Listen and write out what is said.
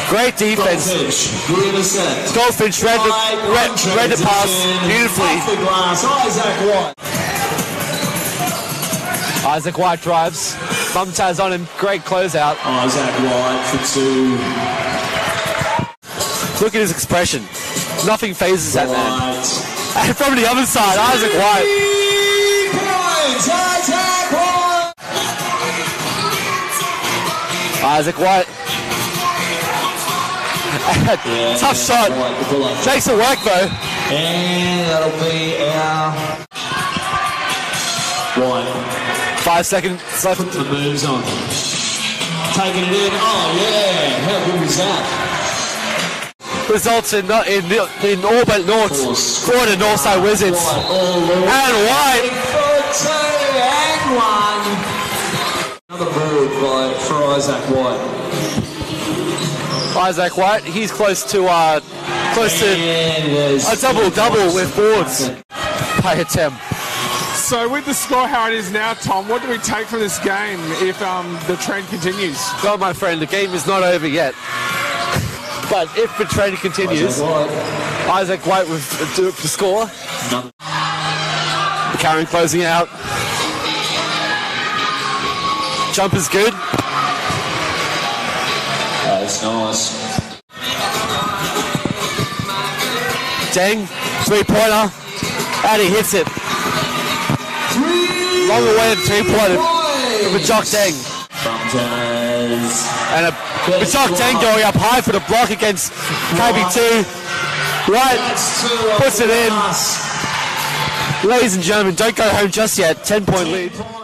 Great defense. Goldfinch read the pass beautifully. Isaac White drives. Mumtaz on him. Great closeout. Isaac White for 2. Look at his expression. Nothing phases that man. And from the other side, Isaac White. 3 points, Isaac White! Isaac White. Tough shot. Takes it work though. And that'll be our White. 5 seconds left. The moves on. Taking it in. Oh yeah, how good was that? Results in all but North. For the Northside Wizards. And White. And 1. Another board for Isaac White. Isaac White, he's close to a double-double with boards. Play attempt. So with the score how it is now, Tom, what do we take from this game if the trend continues? Well, my friend, the game is not over yet. But if the trend continues, Isaac White will do it for score. Karen closing out. Jumper's good. That's nice. Deng, 3-pointer, and he hits it. Long away from 3-pointer. Bajok Deng. And a Bajok Deng going up high for the block against KB2. Right, puts it in. Ladies and gentlemen, don't go home just yet. 10-point lead.